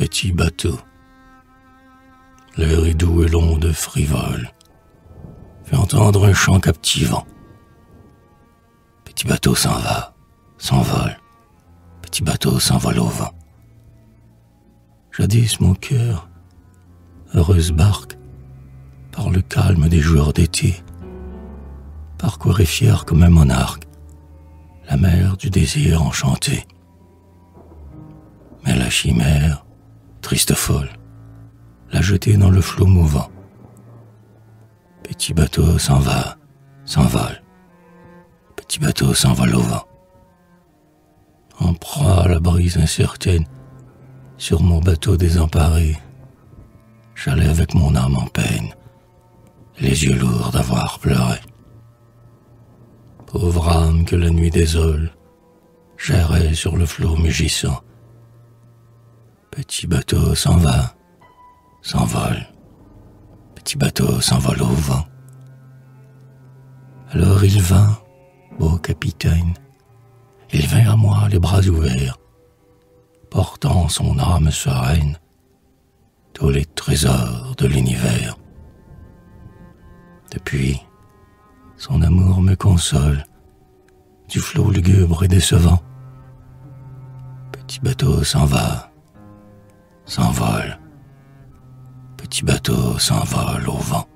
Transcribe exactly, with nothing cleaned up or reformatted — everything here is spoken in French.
petit bateau. L'air est doux et l'onde frivole fait entendre un chant captivant. Petit bateau s'en va, s'envole, petit bateau s'envole au vent. Jadis mon cœur, heureuse barque, par le calme des jours d'été, parcourait fier comme un monarque la mer du désir enchanté. Mais la chimère, triste folle, l'a jeté dans le flot mouvant. Petit bateau s'en va, s'envole, petit bateau s'envole au vent. En proie à la brise incertaine, sur mon bateau désemparé, j'allais avec mon âme en peine, les yeux lourds d'avoir pleuré. Pauvre âme que la nuit désole, j'errais sur le flot mugissant. Petit bateau s'en va, s'envole, petit bateau s'envole au vent. Alors il vint, beau capitaine, il vint à moi les bras ouverts, portant son âme sereine tous les trésors de l'univers. Depuis, son amour me console du flot lugubre et décevant. Petit bateau s'en va, s'envole, petit bateau s'envole au vent.